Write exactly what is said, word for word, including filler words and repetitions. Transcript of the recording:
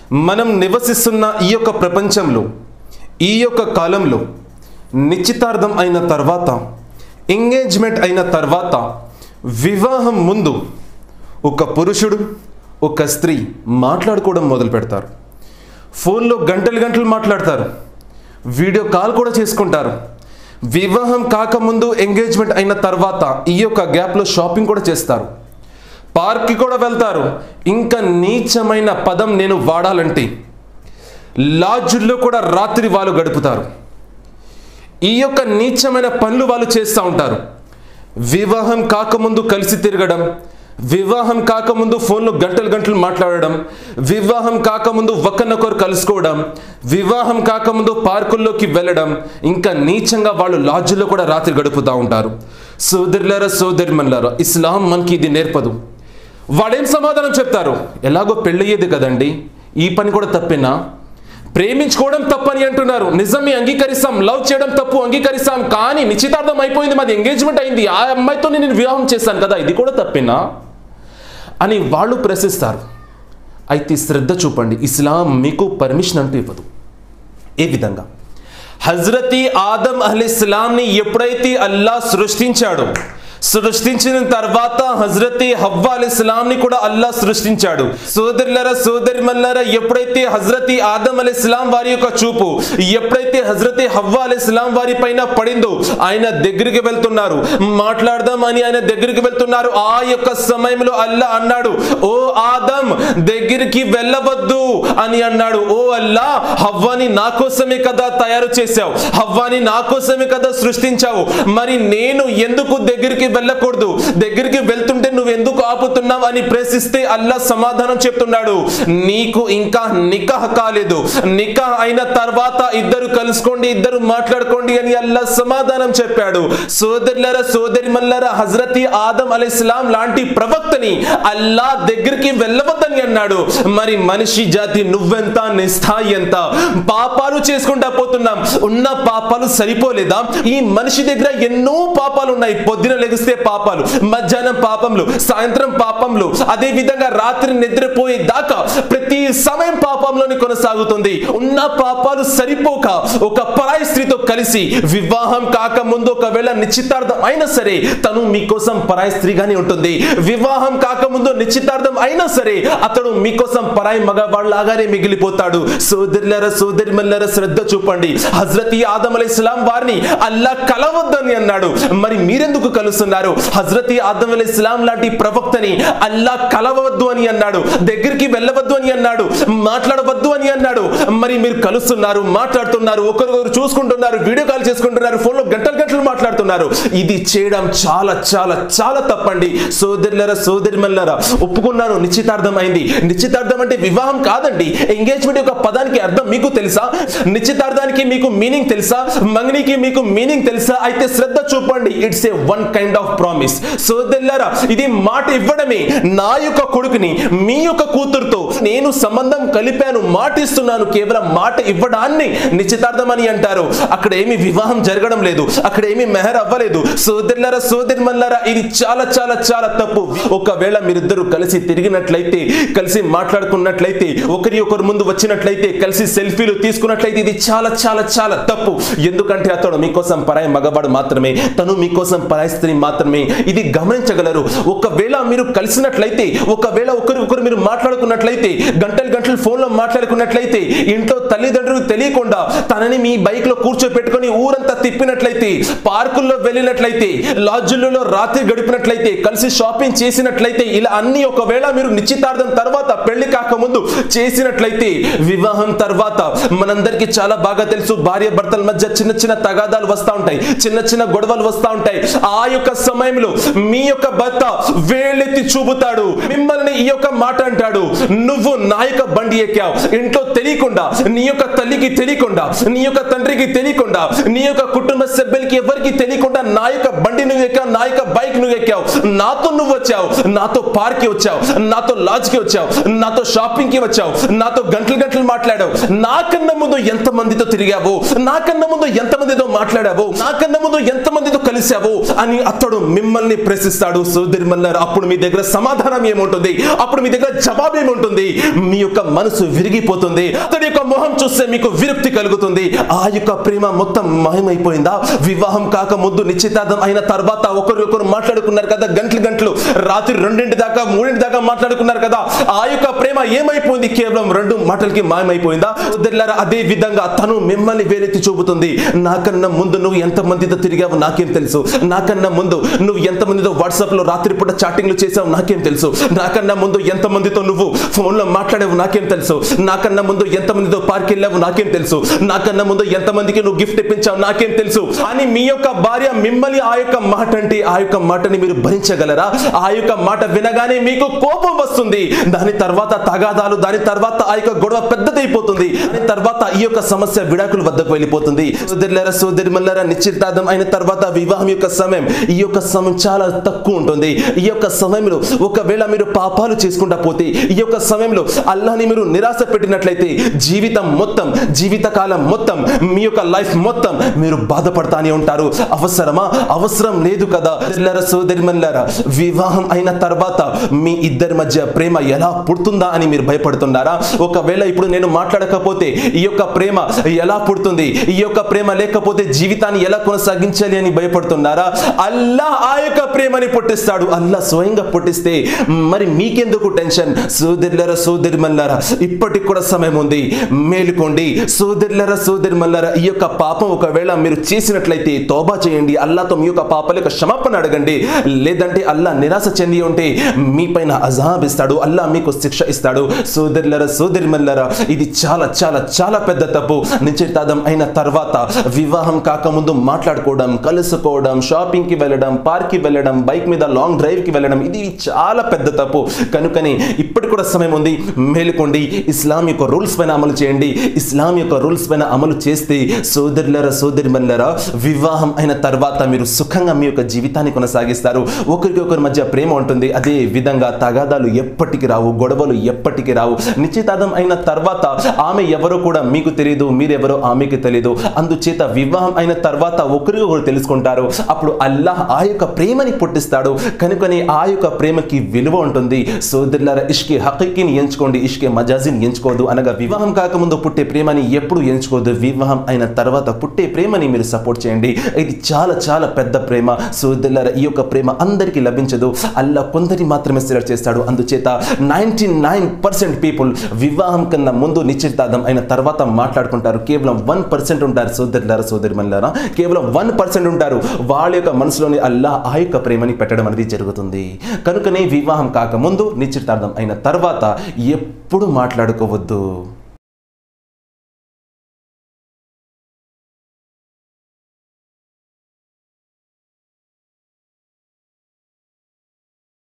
మనం నివసిస్తున్న ఈ యొక్క ప్రపంచంలో ఈ యొక్క కాలంలో నిశ్చితార్థం అయిన తర్వాత, ఎంగేజ్మెంట్ అయిన తర్వాత, వివాహం ముందు ఒక పురుషుడు ఒక స్త్రీ మాట్లాడుకోవడం మొదలు పెడతారు. ఫోన్లో గంటలు గంటలు మాట్లాడతారు, వీడియో కాల్ కూడా చేసుకుంటారు. వివాహం కాకముందు, ఎంగేజ్మెంట్ అయిన తర్వాత ఈ యొక్క గ్యాప్లో షాపింగ్ కూడా చేస్తారు, పార్క్కి కూడా వెళ్తారు. ఇంకా నీచమైన పదం నేను వాడాలంటే లాడ్జుల్లో కూడా రాత్రి వాళ్ళు గడుపుతారు. ఈ యొక్క నీచమైన పనులు వాళ్ళు చేస్తూ ఉంటారు. వివాహం కాకముందు కలిసి తిరగడం, వివాహం కాకముందు ఫోన్లో గంటలు గంటలు మాట్లాడడం, వివాహం కాకముందు ఒకరినొకరు కలుసుకోవడం, వివాహం కాకముందు పార్కుల్లోకి వెళ్ళడం, ఇంకా నీచంగా వాళ్ళు లాడ్జుల్లో కూడా రాత్రి గడుపుతూ ఉంటారు. సోదరులారా, సోదరిమణులారా, ఇస్లాం మనకి ఇది నేర్పదు. వాడేం సమాధానం చెప్తారు? ఎలాగో పెళ్ళయ్యేది కదండి, ఈ పని కూడా తప్పేనా? ప్రేమించుకోవడం తప్పని అంటున్నారు. నిజమే, అంగీకరిస్తాం. లవ్ చేయడం తప్పు, అంగీకరిస్తాం. కానీ నిశ్చితార్థం అయిపోయింది, మాది ఎంగేజ్మెంట్ అయింది, ఆ అమ్మాయితో నేను వివాహం చేశాను కదా, ఇది కూడా తప్పేనా అని వాళ్ళు ప్రశ్నిస్తారు. అయితే శ్రద్ధ చూపండి, ఇస్లాం మీకు పర్మిషన్ అంటూ ఇవ్వదు. ఏ విధంగా? హజ్రత్ ఆదం అలైహిస్సలాంని ఎప్పుడైతే అల్లాహ్ సృష్టించాడో, సృష్టించిన తర్వాత హజ్రత్ హవ్వా అలైహిస్సలాంని కూడా అల్లాహ్ సృష్టించాడు. సోదరులారా, సోదరిమణులారా, ఎప్పుడైతే హజ్రత్ ఆదం అలైహిస్సలాం వారి యొక్క చూపు ఎప్పుడైతే హజ్రత్ హవ్వా అలైహిస్సలాం వారి పైన పడిందో, ఆయన దగ్గరికి వెళ్తున్నారు, మాట్లాడదాం అని ఆయన దగ్గరికి వెళ్తున్నారు. ఆ యొక్క సమయంలో అల్లాహ్ అన్నాడు, ఓ ఆదం దగ్గరికి వెళ్ళవద్దు అని అన్నాడు. ఓ అల్లాహ్, హవ్వాని నా కోసమే కదా తయారు చేశావు, హవ్వాని నా కోసమే కదా సృష్టించావు, మరి నేను ఎందుకు దగ్గరికి వెళ్ళకూడదు? దగ్గరికి వెళ్తుంటే నువ్వు ఎందుకు ఆపుతున్నావు అని ప్రశ్నిస్తే అల్లాహ్ సమాధానం చెప్తున్నాడు, నీకు ఇంకా నికాహ్ కాలేదు, నికాహ్ అయిన తర్వాత ఇద్దరు కలుసుకోండి, ఇద్దరు మాట్లాడుకోండి అని అల్లాహ్ సమాధానం చెప్పాడు. సోదరులారా, సోదరిమణులారా, హజ్రత్ ఆదం అలైహిస్సలాం లాంటి ప్రవక్తని అల్లాహ్ దగ్గరికి వెళ్ళవద్దని అన్నాడు. మరి మనిషి జాతి నువ్వెంత, నీ స్థాయి ఎంత? పాపాలు చేసుకుంటా పోతున్నాం. ఉన్న పాపాలు సరిపోలేదా? ఈ మనిషి దగ్గర ఎన్నో పాపాలు ఉన్నాయి. పొద్దున లెగిస్తే పాపాలు, మధ్యాహ్నం పాపంలు, సాయంత్రం పాపంలు, అదే విధంగా రాత్రి నిద్రపోయే దాకా ప్రతి సమయం పాపంలోని కొనసాగుతుంది. ఉన్న పాపాలు సరిపోక ఒక పరాయి స్త్రీతో కలిసి వివాహం కాకముందు ఒకవేళ నిశ్చితార్థం అయినా సరే తను మీకోసం పరాయి స్త్రీగానే ఉంటుంది. వివాహం కాకముందు నిశ్చితార్థం అయినా సరే అతడు మీకోసం పరాయి మగవాళ్ళలాగానే మిగిలిపోతాడు. సోదరులారా, సోదరిమణులారా, శ్రద్ధ చూపండి. హజ్రత్ ఆదం అలైహిస్సలాం వారిని అల్లాహ్ కలవద్దని అన్నాడు. మరి మీరెందుకు కలుస్తున్నారు? హజ్రత్ ఆదం అలైహిస్సలాం లాంటి ప్రవక్తని అల్లాహ్ కలవవద్దు అని అన్నాడు, దగ్గరికి వెళ్ళవద్దు అని అన్నాడు, మాట్లాడవద్దు అని అన్నాడు. మరి మీరు కలుస్తున్నారు, మాట్లాడుతున్నారు, ఒకరికొకరు చూసుకుంటున్నారు, వీడియో కాల్ చేసుకుంటున్నారు, ఫోన్లో గంటలు గంటలు మాట్లాడుతున్నారు. ఇది చేయడం చాలా చాలా చాలా తప్పండి. సోదరులారా, సోదరిమణులారా, ఒప్పుకున్నాను, నిశ్చితార్థం అయింది. నిశ్చితార్థం అంటే వివాహం కాదండి. ఎంగేజ్మెంట్ యొక్క పదానికి అర్థం మీకు తెలుసా? నిశ్చితార్థానికి మీకు మీనింగ్ తెలుసా? మంగనికి మీకు మీనింగ్ తెలుసా? అయితే శ్రద్ధ చూపండి. It's a one kind of promise. సోదరులారా, ఇది మాట ఇవ్వడమే. నా యొక్క కొడుకుని మీ యొక్క కూతురుతో నేను సంబంధం కలిపాను, మాట ఇస్తున్నాను, కేవలం మాట ఇవ్వడాన్ని నిశ్చితార్థం అని అంటారు. అక్కడ ఏమి వివాహం జరగడం లేదు, అక్కడ ఏమి మెహర్ అవ్వలేదు. సోదరులారా, సోదరిమణులారా, ఇది చాలా చాలా చాలా తప్పు. ఒకవేళ మీరిద్దరు కలిసి తిరిగినట్లయితే, కలిసి మాట్లాడుకున్నట్లయితే, ఒకరి ఒకరి ముందు వచ్చినట్లయితే, కలిసి సెల్ఫీలు తీసుకున్నట్లయితే ఇది చాలా చాలా చాలా తప్పు. ఎందుకంటే అతడు మీకోసం పరాయి మగవాడు మాత్రమే, తను మీకోసం పరాయి స్త్రీ మాత్రమే. ఇది గమనించగలరు. ఒకవేళ మీరు కలిసినట్లయితే, ఒకవేళ ఒకరి ఒకరు మీరు మాట్లాడుకున్నట్లయితే, గంటలు గంటలు ఫోన్లో మాట్లాడుకున్నట్లయితే, ఇంట్లో తల్లిదండ్రులు తెలియకుండా తనని మీ బైక్ లో కూర్చోపెట్టుకుని ఊరంతా తిప్పినట్లయితే, పార్కుల్లో వెళ్ళినట్లయితే, లాడ్జుల్లో రాత్రి గడిపినట్లయితే, కలిసి షాపింగ్ చేసినట్లయితే, ఇలా అన్ని ఒకవేళ మీరు నిశ్చితార్థం తర్వాత, పెళ్లి కాకముందు చేసినట్లయితే, వివాహం తర్వాత మనందరికీ చాలా బాగా తెలుసు, భార్య భర్తల మధ్య చిన్న చిన్న తగాదాలు వస్తూ ఉంటాయి, చిన్న చిన్న గొడవలు వస్తూ ఉంటాయి. ఆ యొక్క సమయంలో మీ యొక్క భర్త వేలెత్తి చూపుతాడు, మిమ్మల్ని ఈ యొక్క మాట అంటాడు, నువ్వు నా యొక్క బండి ఎక్కావు, ఇంట్లో తెలియకుండా, నీ యొక్క తల్లికి తెలియకుండా, నీ యొక్క తండ్రికి తెలియకుండా, నీ యొక్క కుటుంబ సభ్యులకి ఎవరికి తెలియకుండా నా యొక్క బండి నువ్వు ఎక్కావు, నా యొక్క బైక్ నువ్వు ఎక్కావు, నాతో నువ్వు వచ్చావు, నాతో పార్క్ కి వచ్చావు, నాతో లాడ్జ్ కి వచ్చావు, నాతో షాపింగ్ కి వచ్చావు, నాతో గంటలు గంటలు మాట్లాడావు, నాకన్నా ముందు ఎంత మందితో తిరిగావు, నాకన్నా ముందు ఎంత మందితో మాట్లాడావు, నాకన్నా ముందు ఎంత మందితో కలిసావు అని అతడు మిమ్మల్ని ప్రశ్నిస్తాడు. సోదరిమణులారా, అప్పుడు మీ దగ్గర సమాధానం ఏముంటుంది? అప్పుడు మీ దగ్గర జవాబు ఏముంటుంది? మీ యొక్క మనసు విరిగిపోతుంది. అతడి యొక్క మొహం చూస్తే మీకు విరక్తి కలుగుతుంది. ఆ యొక్క ప్రేమ మొత్తం మాయమైపోయిందా? వివాహం కాక ముందు నిశ్చితార్థం అయిన తర్వాత ఒకరికొకరు మాట్లాడుకున్నారు కదా, గంటలు గంటలు, రాత్రి రెండింటి దాకా మూడింటి దాకా మాట్లాడుకున్నారు కదా, ఆ యొక్క ప్రేమ ఏమైపోయింది? కేవలం రెండు మాటలకి మాయమైపోయిందా? వదిలారా? అదే విధంగా తను మిమ్మల్ని వేలెత్తి చూపుతుంది. నాకన్నా ముందు నువ్వు ఎంత మందితో తిరిగావు నాకేం తెలుసు, నాకన్నా ముందు నువ్వు ఎంత మందితో వాట్సాప్ లో రాత్రిపూట చాటింగ్లు చేసావు నాకేం తెలుసు, నాకన్నా ముందు ఎంత మందితో నువ్వు ఫోన్ లో మాట్లాడావు నాకేం తెలుసు, నాకన్నా ముందు ఎంత మందితో పార్క్ వెళ్ళావు నాకేం తెలుసు, నాకన్నా ముందు ఎంత మందికి నువ్వు గిఫ్ట్ ఇప్పించావు నాకేం తెలుసు అని మీ యొక్క భార్య మిమ్మల్ని ఆ యొక్క మాట అంటే ఆ యొక్క మాటని మీరు భరించగలరా? ఆ యొక్క మాట వినగానే మీకు కోపం వస్తుంది. దాని తర్వాత తగాదాలు, దాని తర్వాత ఆ యొక్క గొడవ పెద్దదైపోతుంది. దాని తర్వాత ఈ యొక్క సమస్య విడాకుల వద్దకు వెళ్ళిపోతుంది. సోదరులారా, సోదరిమల్లారా, నిశ్చితార్థం అయిన తర్వాత వివాహం యొక్క సమయం, ఈ యొక్క సమయం చాలా తక్కువ ఉంటుంది. ఈ యొక్క సమయంలో ఒకవేళ మీరు పాపాలు చేసుకుంటా పోతే, ఈ యొక్క సమయంలో అల్లాహ్ని మీరు నిరాశ పెట్టినట్లయితే జీవితం మొత్తం, జీవితకాలం మొత్తం, మీ యొక్క లైఫ్ మొత్తం మీరు బాధపడతానే ఉంటారు. అవసరమా? అవసరం లేదు కదా. సోదరులారా, సోదరిమల్లారా, వివాహం అయిన తర్వాత మీ ఇద్దరి మధ్య ప్రేమ ఎలా పుడుతుందా అని మీరు భయపడుతున్నారా? ఒకవేళ ఇప్పుడు నేను మాట్లాడకపోతే ఈ యొక్క ప్రేమ ఎలా పుడుతుంది, ఈ యొక్క ప్రేమ లేకపోతే జీవితాన్ని ఎలా కొనసాగించాలి అని భయపడుతున్నారా? అల్లాహ్ ఆ యొక్క ప్రేమని పుట్టిస్తాడు. అల్లాహ్ స్వయంగా పుట్టిస్తే మరి మీకెందుకు టెన్షన్? సోదరులారా, సోదరిమల్లారా, ఇప్పటికి కూడా సమయం ఉంది, మేలుకోండి. సోదరులారా, సోదరిమల్లారా, ఈ యొక్క పాపం ఒకవేళ మీరు చేసినట్లయితే తౌబా చేయండి, అల్లాహ్తో మీ యొక్క పాపాల యొక్క క్షమాపణ అడగండి. లేదంటే అల్లాహ్ నిరాశ చెంది ఉంటే మీ పైన అజాబ్ ఇస్తాడు, అల్లాహ్ మీకు శిక్ష ఇస్తాడు. సోదరులారా, సోదరిమల్లారా, ఇది చాలా చాలా చాలా పెద్ద తప్పు. నిశ్చితార్థం అయిన తర్వాత వివాహం కాకముందు మాట్లాడుకోవడం, కలుసుకోవడం, షాపింగ్ కి వెళ్ళడం, పార్క్ కి వెళ్ళడం, బైక్ మీద లాంగ్ డ్రైవ్ కి వెళ్ళడం, ఇది చాలా పెద్ద తప్పు. కనుకనే ఇప్పటి కూడా సమయం ఉంది, మేలుకోండి. ఇస్లాం యొక్క రూల్స్ పైన అమలు చేయండి. ఇస్లాం యొక్క రూల్స్ పైన అమలు చేస్తే సోదరులారా, సోదరిమల్లారా, వివాహం అయిన తర్వాత మీరు సుఖంగా మీ యొక్క జీవితాన్ని కొనసాగిస్తారు. ఒకరికి ఒకరి మధ్య ప్రేమ ఉంటుంది. అదే విధంగా తగాదాలు ఎప్పటికి రావు, గొడవలు ఎప్పటికి రావు. నిశ్చితార్థం అయిన తర్వాత ఆమె ఎవరో కూడా మీకు తెలియదు, మీరెవరో ఆమెకి తెలియదు. అందుచేత వివాహం అయిన తర్వాత ఒకరికి ఒకరు తెలుసుకుంటారు. అప్పుడు అల్లాహ్ ఆ యొక్క ప్రేమని పుట్టిస్తాడు. కనుకనే ఆ యొక్క ప్రేమకి విలువ ఉంటుంది. సోదరులారా, ఇష్కే హకీకీని ఎంచుకోండి, ఇష్కే మజాజీని ఎంచుకోవద్దు. అనగా వివాహం కాకముందు పుట్టే ప్రేమని ఎప్పుడు ఎంచుకోవద్దు, వివాహం అయిన తర్వాత పుట్టే ప్రేమని మీరు సపోర్ట్ చేయండి. ఇది చాలా చాలా పెద్ద ప్రేమ. సోదరులారా, ఈ యొక్క ప్రేమ అందరికీ లభించదు, అల్లాహ్ కొందరి మాత్రమే సెలెక్ట్ చేస్తాడు. అందుచేత నైన్టీ నైన్ పర్సెంట్ పీపుల్ వివాహం కన్నా ముందు నిశ్చితార్థం అయిన తర్వాత మాట్లాడుకుంటారు. కేవలం వన్ పర్సెంట్ ఉంటారు. సోదరులారా, సోదరిమల్లారా, కేవలం వన్ పర్సెంట్ ఉంటారు. వాళ్ళ యొక్క మనసులోని అల్లాహ్ ఆ యొక్క ప్రేమని పెట్టడం అనేది జరుగుతుంది. కనుకనే వివాహం కాకముందు, నిశ్చితార్థం అయిన తర్వాత ఎప్పుడు మాట్లాడుకోవద్దు.